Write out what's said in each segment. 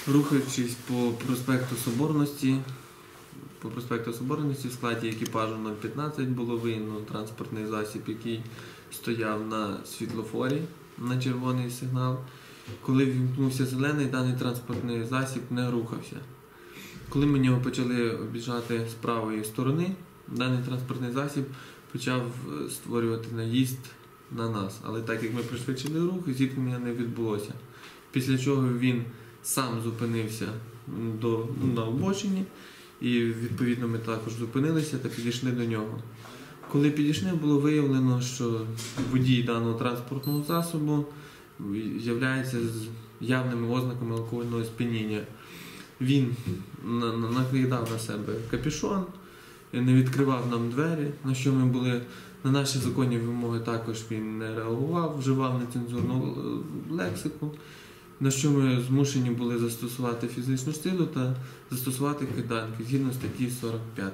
Рухаючись по проспекту Соборності в складі екіпажу 015 було виявлено транспортний засіб, який стояв на світлофорі на червоний сигнал. Коли вімкнувся зелений, даний транспортний засіб не рухався. Коли ми його почали об'їжджати з правої сторони, даний транспортний засіб почав створювати наїзд на нас. Але так як ми пришвидшили рух, зіткнення не відбулося. Після чого він сам зупинився на обочині, і відповідно ми також зупинилися та підійшли до нього. Коли підійшли, було виявлено, що водій даного транспортного засобу являється з явними ознаками алкогольного сп'яніння. Він накидав на себе капюшон, не відкривав нам двері, на що ми були, на наші законні вимоги також він не реагував, вживав нецензурну лексику, на що ми змушені були застосувати фізичну силу та застосувати кайданки згідно статті 45.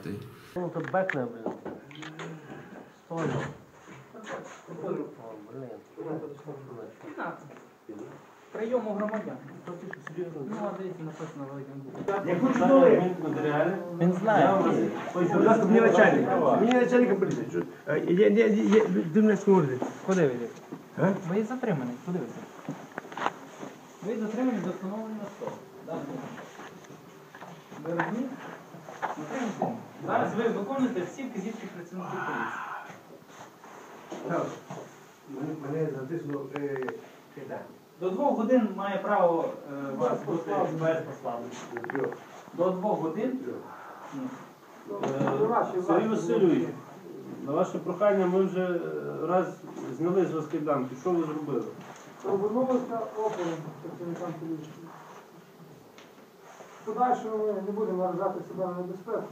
Прийому громадян. Ну, а дивіться, написано великим буквами. Я хочу доли. Він знає. Будь ласка, мені начальник. Мені начальника поліції. Де мене скорити? Куди ви йдете? Ви затримані. Куди ви йдете? Ви затримані до встановлення особи. Ви розумієте? Затримані. Зараз ви виконуєте всі вказівки працівників поліції. Мене затиснуло кайданки. До 2 годин має право вас бути без послаблення. До 2 годин? Сергій Васильович, на ваше прохання ми вже раз зняли з вас кайданки. Що ви зробили? Повернулися опором працівникам поліції. Подальше ми не будемо наражати себе на небезпеку.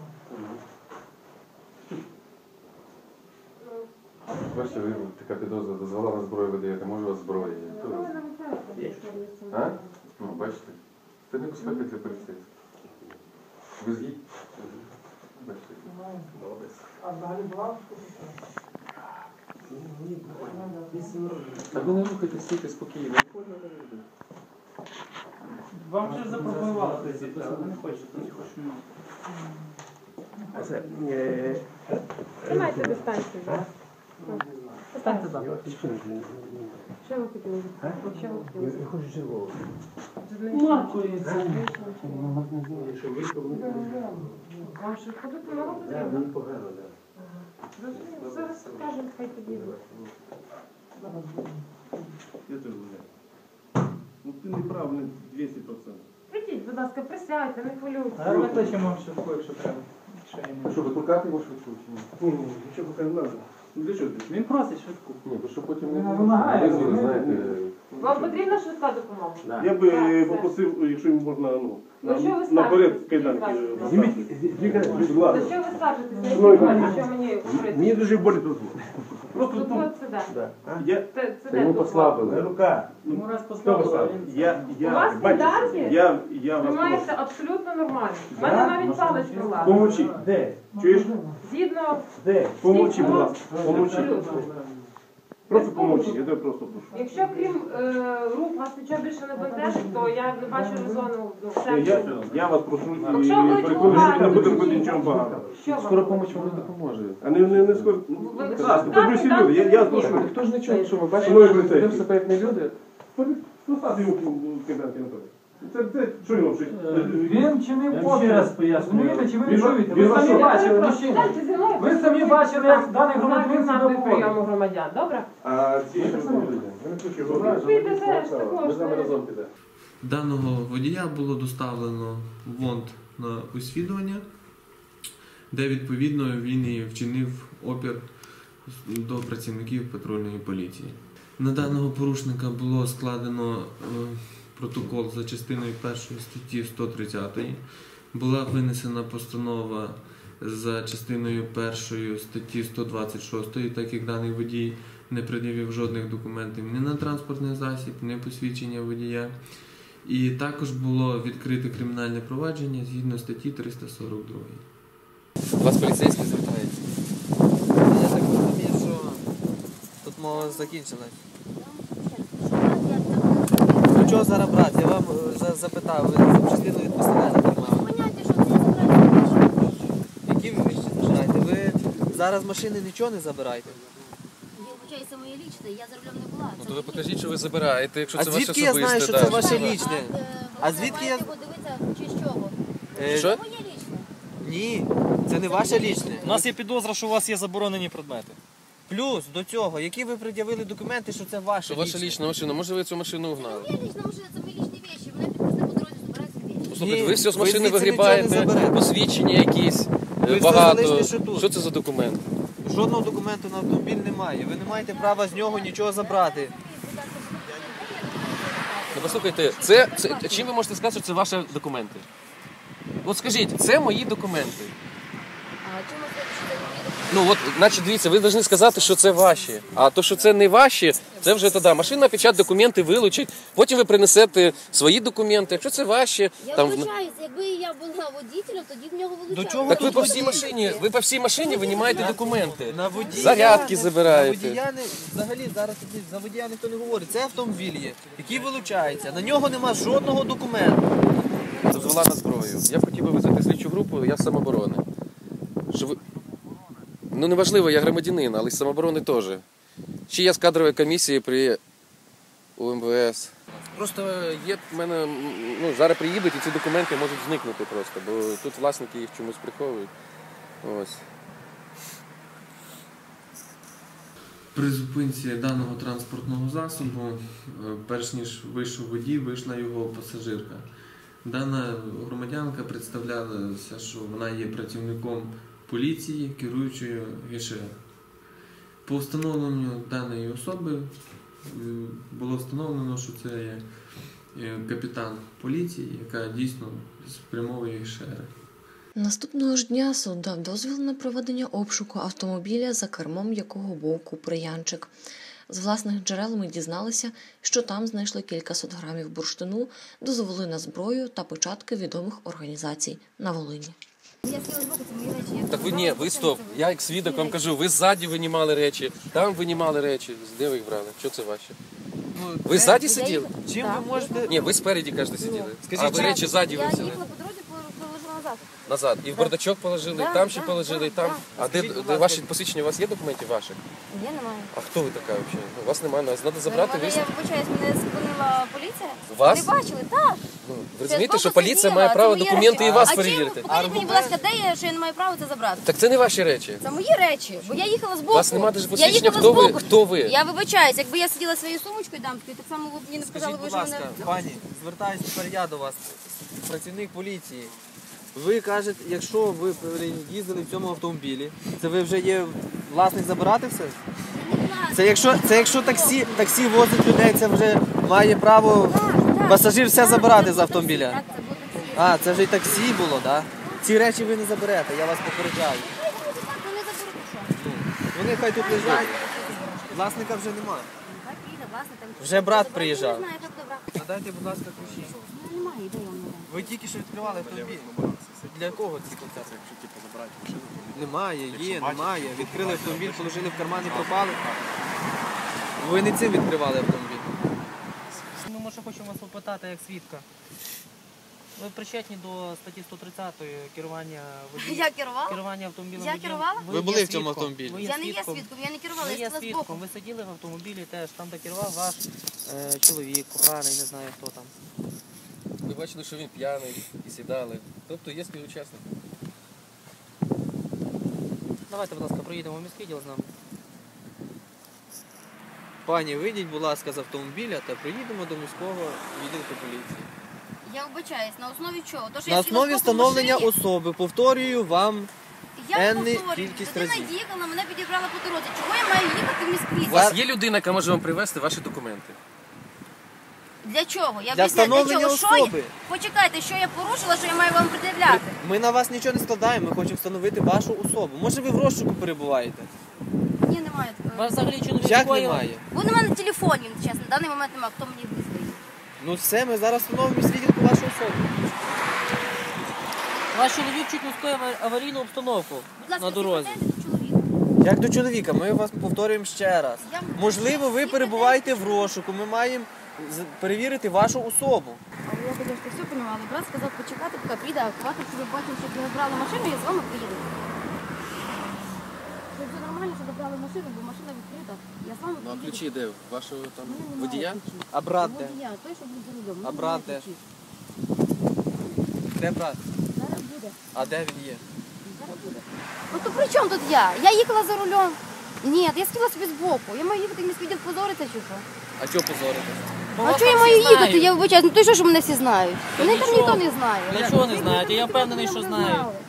Бачите, ви така підозра, дозвола на зброю видаєте, може у вас зброя є? А? Ну, бачите. Це не безпека для поліцейських. Ви з'їдь? Бачите. А взагалі була? А ви не рухайте, стійте спокійно. Вам вже запропонували позицію, ви не хочете, не хочемо. Тримайте дистанцію зараз. Станьте так. Що ви хотіли? Що ви хотіли? Я хочу червоного. Маркується. Вам що ходити мало потрібно? Мені погано, так. Зрозуміло. Зараз скажемо, хай підійдуть. Я теж знаю. Ну ти не прав, не 200%. Прийдіть, будь ласка, присядьте, не хвилюйтесь. Зараз викличемо швидку, якщо треба. А що, викликати його швидку чи ні? Ні, нічого поки не треба. Ну для чого ти? Він просить швидку. Ні, бо що потім не Вимагає. визвали, знаєте. Вам потрібна швидка допомога? Я би Так, попросив, якщо йому можна, Ну, що ви наперед скажете? кайданки. Зніміть, будь За ласка. що ви скажете? Що мені говорити? Мені дуже болить тут. Просто Тут тут. це де? Я, Це Та де йому тут? послабили. Рука. Йому раз Хто послабили, поставив? він... У вас бачите, кайданки? я вас Тримаєте прошу. абсолютно нормально. У мене навіть паличка влазить. Помовчи. Де? Чуєш? Згідно Де? Помовчи, будь ласка. Помовчи. абсолютно. Просто помовчи, я тебе просто прошу. Якщо крім рук вас нічого більше не бентежить, то я не бачу резону в Я, себе. я вас прошу і Якщо ви переконую, що не буде робити чуєте, нічого поганого. Що вам? Скоро помочь вам не допоможе. А не скоро. Ви Будь ласка, що, добрі всі там люди, я ні. прошу. Хто ж не чує, що ви Шановні бачите, що поліцейські. ви себе як не люди? Поставте йому кайданки, Анатолій. Це що йому вчить? Він чинив опір. Ще раз пояснюю. Розумієте, чи ви не Він- чуєте? він Ви самі що? бачили мужчину. Станьте зі мною. Ви самі бачили, як даний громадянин себе знати поводить. прийому громадян, добре? А ці Ви так само люди. Ви не хочете його Ви підете ж також. Ми з нами разом підемо. Даного водія було доставлено в ВОНД на освідування, де відповідно він і вчинив опір до працівників патрульної поліції. На даного порушника було складено протокол за частиною 1 статті 130. Була винесена постанова за частиною 1 статті 126, так як даний водій не пред'явив жодних документів ні на транспортний засіб, ні посвідчення водія. І також було відкрите кримінальне провадження згідно статті 342. Вас поліцейські звертаються. Я так розумію, що тут мова закінчилась. чого зараз брати? Я вам запитав, ви запчастину від пістолета тримали. Поняття, що це забрати. Які ви вещі забираєте? Ви зараз з машини нічого не забираєте? Я вибачаю, це моє лічне, я за рулем не була. Ну то ви покажіть, що ви забираєте, якщо А це ваше звідки я знаю, особисте. що це да. ваше лічне? А звідки я... Подивитися, чи з чого. Що? Моє лічне. Ні, це не ваше лічне. У нас є підозра, що у вас є заборонені предмети. Плюс до цього, які ви пред'явили документи, що це ваше Що ваша лічне? лічна машина, може ви цю машину угнали? Моя лічна машина, це мої лічні речі. Мене підписали по дорозі, збирають собі. Слухайте, Ні, ви все з ви машини звідси вигрібаєте, нічого не заберете. посвідчення якісь, Ви все багато. залиште, що тут. Що це за документ? Жодного документу на автомобіль немає. Ви не маєте права з нього нічого забрати. Ну послухайте, чим ви можете сказати, що це ваші документи? От скажіть, це мої документи. А чому це мої документи? Ну от, значить, дивіться, ви повинні сказати, що це ваші. А то, що це не ваші, це вже тоді. Машина печать документи вилучить, потім ви принесете свої документи. Якщо це ваші, Я там. вибачаюся, якби я була водителем, тоді в нього вилучали. До чого Так ви тут по водій? всій машині винімаєте документи. На водія, Зарядки на забираєте. водія взагалі зараз за водія ніхто не говорить. Це автомобіль є, який вилучається. На нього нема жодного документу. Дозвола на зброю. Я б хотів би визвати слідчу групу, я з самооборони. Що ви... Ну неважливо, я громадянин, але з самооборони теж. Чи я з кадрової комісії при УМВС. Просто є в мене, ну зараз приїдуть і ці документи можуть зникнути просто, бо тут власники їх чомусь приховують. Ось. При зупинці даного транспортного засобу, перш ніж вийшов водій, вийшла його пасажирка. Дана громадянка представлялася, що вона є працівником поліції, керуючою ГШР. По встановленню даної особи було встановлено, що це є капітан поліції, яка дійсно спрямовує ГШР. Наступного ж дня суд дав дозвіл на проведення обшуку автомобіля, за кермом якого був Куприянчик. З власних джерел ми дізналися, що там знайшли кількасот грамів бурштину, дозволи на зброю та початки відомих організацій на Волині. Я сіла збоку, це мої речі. Так ви ні, ви стоп. Я як свідок вам кажу, ви ззаді винімали речі, там винімали речі. Де ви їх брали? Що це ваші? Ви ззаді сиділи? Чим ви можете... Ні, ви спереді, кажете, сиділи. Скажіть, А ви речі ззаді Я висели? їхала по дорозі, положила назад. Назад. І в бардачок положили, Да, там ще да, положили, і да, там. да. А де ваші посвідчення? У вас є документів ваших? Я не маю. А хто ви така взагалі? У вас немає, нас треба забрати. Мене, я вибачаюсь, мене зупинила поліція. Вас? Ви бачили? Так. Ну, ви розумієте, Я що збоку поліція сиділа, має це право мої документи речі. і вас А чим? перевірити. Покажіть мені, будь ласка, де є, що я не маю права це забрати? Так це не ваші речі. Це мої речі, бо я їхала збоку. У вас немає навіть Я посвідчення, їхала хто ви? збоку. Хто ви? Я вибачаюсь, якби я сиділа своєю сумочкою дамською, так само ви мені не сказали, Скажіть, ви будь що ласка, мене... пані, звертаюся тепер я до вас, працівник поліції. Ви кажете, якщо ви їздили в цьому автомобілі, це ви вже є власник забирати все? Це якщо таксі возить людей, це вже має право пасажир все забирати з автомобіля. Так, це буде таксі. А, це вже й таксі було, так? Ці речі ви не заберете, я вас попереджаю. Ну не заберу, що? Вони хай тут лежать. Власника вже немає. Хай приїде, власне, там... Вже брат Я приїжджав. не знаю, як добре. Надайте, будь ласка, ключі. Ну, немає, де я вам не дам. Ви тільки що відкривали автомобіль. Для кого ці концерти? Немає, є, немає. Відкрили автомобіль, положили в карман і пропали. Ви не цим відкривали автомобіль. Ми, може, хочемо вас попитати як свідка. Ви причетні до статті 130 керування водієм. Я керувала? Керування автомобілем Я водієм. керувала? Ви були є в цьому свідком. автомобілі? Ви є Я не є свідком. свідком, я не керувала, Ви я є сиділа свідком, збоку. ви сиділи в автомобілі теж, там де керував ваш чоловік, коханий, не знаю хто там. Ви бачили, що він п'яний і сідали. Тобто є співучасник. Давайте, будь ласка, проїдемо в міський діл з нами. Пані, вийдіть, будь ласка, з автомобіля та приїдемо до міського відділку поліції. Я вибачаюсь, на основі чого? То, що На я сіла основі збоку в встановлення машині, особи, повторюю вам, я енний повторюю, кількість людина разів. їхала, мене підібрала по дорозі. Чого я маю їхати в міськвіт? У вас є людина, яка може вам привезти ваші документи? Для чого? Я Для об'ясняю, для встановлення чого? Що я? особи. Почекайте, що я порушила, що я маю вам пред'являти? Ми на вас нічого не складаємо, ми хочемо встановити вашу особу. Може ви в розшуку перебуваєте? Ні, немає У такого. вас взагалі чоловік Як якої- немає? Бо на мене телефон, він, чесно, на даний момент немає, хто мені визває. Ну все, ми зараз встановимо свідку вашу особу. Ваш чоловік чуть не скоїв аварійну обстановку Будь ласка, на дорозі. підійдете до чоловіка. Як до чоловіка, ми вас повторюємо ще раз. Я- Можливо, ви перебуваєте в розшуку, ми маємо перевірити вашу особу. Але я, конечно, все понимала. Але брат сказав почекати, поки прийде, акувати, щоб ви бачили, щоб ви брали машину, я з вами приїду. Це все нормально, щоб ви брали машину, бо машина відкрита. Я з вами Ну а приїду. ключі де? Вашого там У мене немає водія? ключів. А брат де? Водія, той, що був за рулем. У А мене брат немає де? ключів. Де брат? Зараз буде. А де він є? Зараз буде. Ну то при чому тут я? Я їхала за рулем. Ні, я сиділа собі збоку. Я маю їхати в міськвідділ позоритися чи що? А чого позорити? А чого я маю їхати? Я вибачаюсь, ну то що, що мене всі знають? Мене там ніхто не знає. Для чого не знаєте? Я впевнений, що знають.